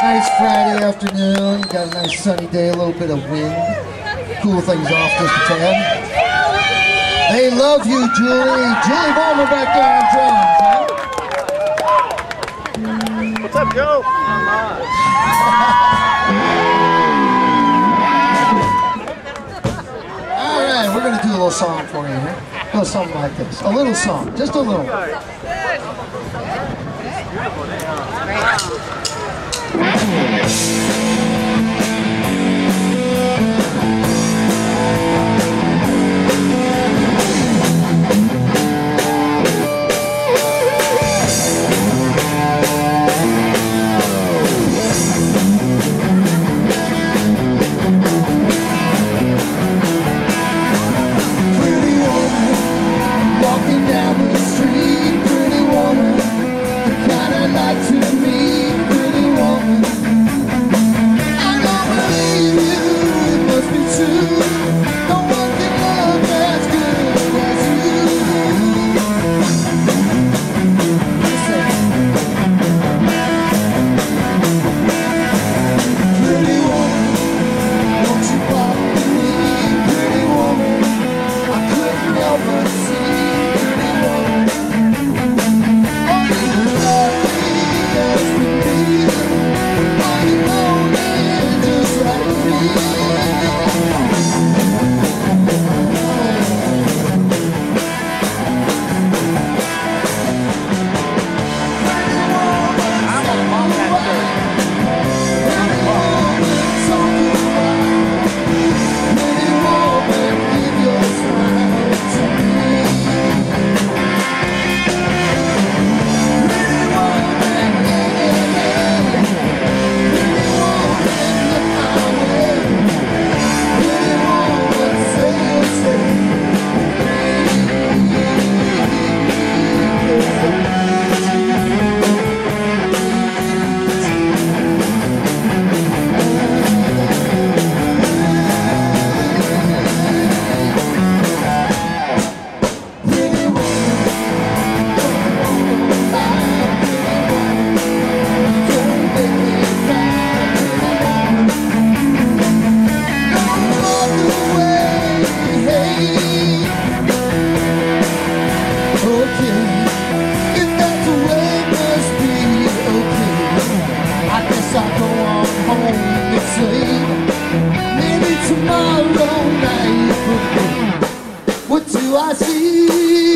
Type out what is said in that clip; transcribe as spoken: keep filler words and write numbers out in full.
Nice Friday afternoon. Got a nice sunny day, a little bit of wind. Cool things off just a tad. They love you, Julie. Julie Bowman back there on drums, huh? What's up, Joe? All right, we're gonna do a little song for you here. A little something like this. A little song, just a little. Maybe tomorrow night, what do I see?